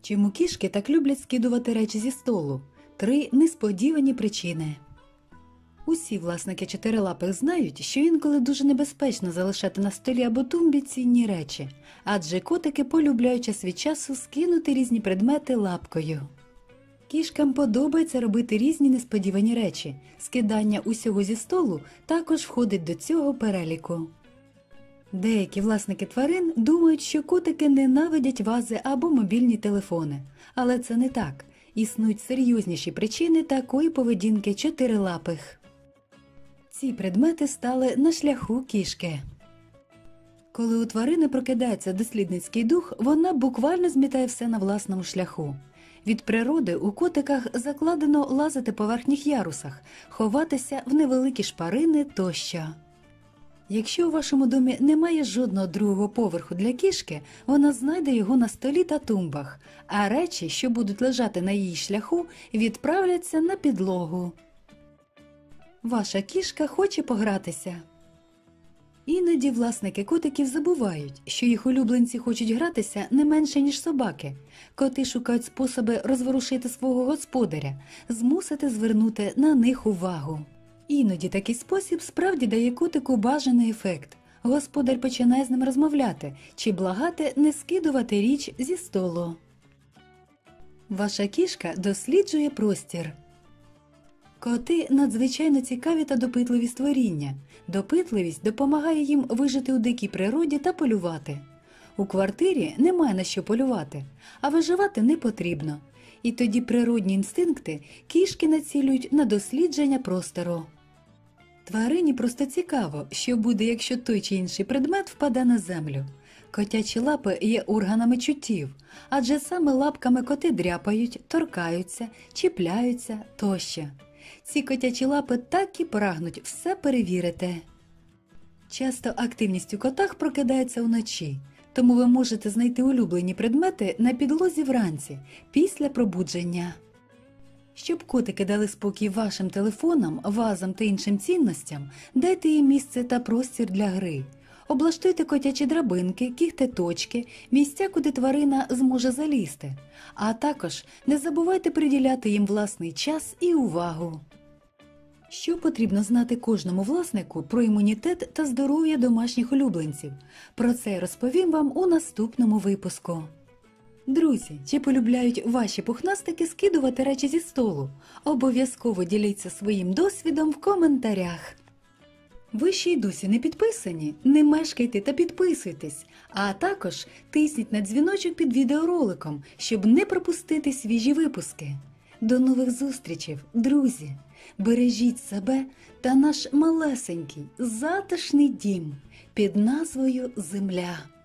Чому кішки так люблять скидувати речі зі столу? 3 несподівані причини. Усі власники чотирилапих знають, що інколи дуже небезпечно залишати на столі або тумбі цінні речі, адже котики полюбляють час від часу скинути різні предмети лапкою. Кішкам подобається робити різні несподівані речі. Скидання усього зі столу також входить до цього переліку. Деякі власники тварин думають, що котики ненавидять вази або мобільні телефони. Але це не так. Існують серйозніші причини такої поведінки чотирилапих. Ці предмети стали на шляху кішки. Коли у тварини прокидається дослідницький дух, вона буквально змітає все на власному шляху. Від природи у котиках закладено лазити по верхніх ярусах, ховатися в невеликі шпарини тощо. Якщо у вашому домі немає жодного другого поверху для кішки, вона знайде його на столі та тумбах, а речі, що будуть лежати на її шляху, відправляться на підлогу. Ваша кішка хоче погратися. Іноді власники котиків забувають, що їх улюбленці хочуть гратися не менше, ніж собаки. Коти шукають способи розворушити свого господаря, змусити звернути на них увагу. Іноді такий спосіб справді дає котику бажаний ефект. Господар починає з ним розмовляти чи благати не скидувати річ зі столу. Ваша кішка досліджує простір. Коти надзвичайно цікаві та допитливі створіння. Допитливість допомагає їм вижити у дикій природі та полювати. У квартирі немає на що полювати, а виживати не потрібно. І тоді природні інстинкти кішки націлюють на дослідження простору. Тварині просто цікаво, що буде, якщо той чи інший предмет впаде на землю. Котячі лапи є органами чуттів, адже саме лапками коти дряпають, торкаються, чіпляються тощо. Ці котячі лапи так і прагнуть все перевірити. Часто активність у котах прокидається вночі, тому ви можете знайти улюблені предмети на підлозі вранці, після пробудження. Щоб котики дали спокій вашим телефонам, вазам та іншим цінностям, дайте їм місце та простір для гри. Облаштуйте котячі драбинки, кігтеточки, місця, куди тварина зможе залізти. А також не забувайте приділяти їм власний час і увагу. Що потрібно знати кожному власнику про імунітет та здоров'я домашніх улюбленців? Про це я розповім вам у наступному випуску. Друзі, чи полюбляють ваші пухнастики скидувати речі зі столу? Обов'язково діліться своїм досвідом в коментарях. Ви ще й досі не підписані? Не мешкайте та підписуйтесь, а також тисніть на дзвіночок під відеороликом, щоб не пропустити свіжі випуски. До нових зустрічей, друзі! Бережіть себе та наш малесенький, затишний дім під назвою Земля.